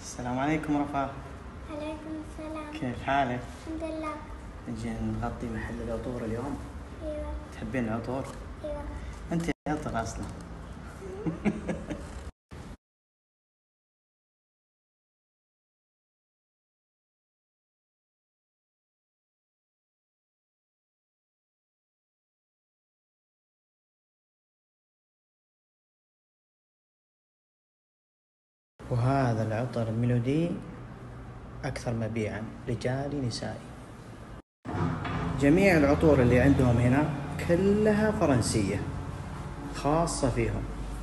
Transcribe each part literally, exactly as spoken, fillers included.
السلام عليكم رفاه. عليكم السلام. كيف حالك؟ الحمد لله. نجي نغطي محل العطور اليوم. ايوه. تحبين العطور؟ ايوه. انت عطر اصلا. وهذا العطر ميلودي أكثر مبيعا، رجالي نسائي. جميع العطور اللي عندهم هنا كلها فرنسية، خاصة فيهم.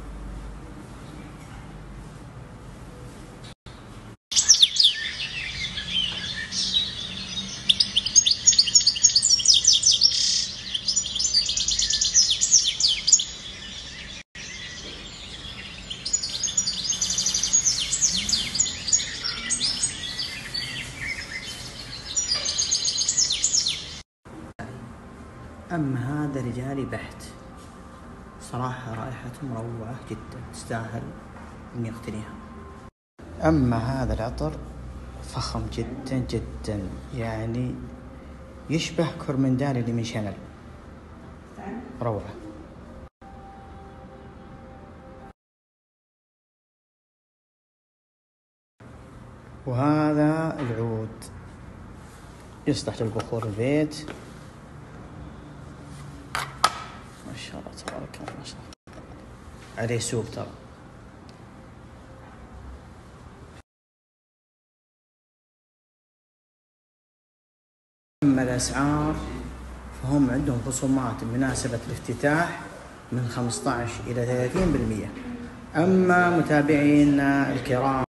أما هذا رجالي بحت، صراحة رائحته مروعة جدا، تستاهل إني أقتنيها. أما هذا العطر فخم جدا جدا، يعني يشبه كورمندال اللي من شانل، روعة. وهذا العود يصلح للبخور البيت، ما شاء الله تبارك الله، ما شاء الله عليه سوق ترى. أما الأسعار فهم عندهم خصومات بمناسبة الافتتاح من خمسة عشر إلى ثلاثين بالمئة. أما متابعينا الكرام